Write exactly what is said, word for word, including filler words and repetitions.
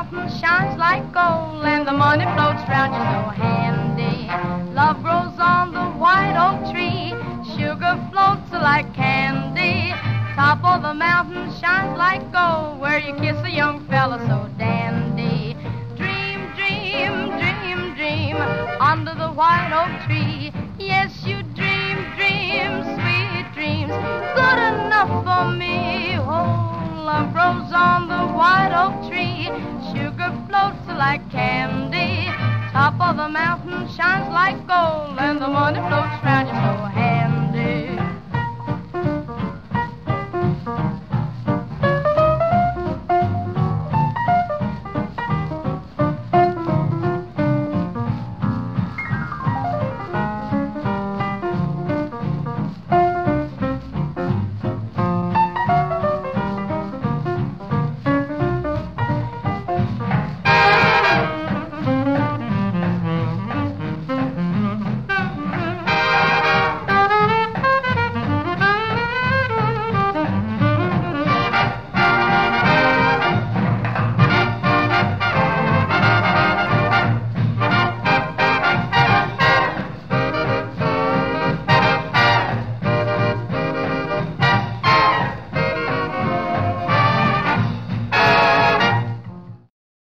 mountain shines like gold, and the money floats round you so handy. Love grows on the white oak tree, sugar floats like candy. Top of the mountain shines like gold, where you kiss a young fella so dandy. Dream, dream, dream, dream, under the white oak tree. Yes, you dream, dream, sweet dreams, good enough for me. Oh, love grows on the white oak tree, sugar floats like candy. Top of the mountain shines like gold, and the money floats round you so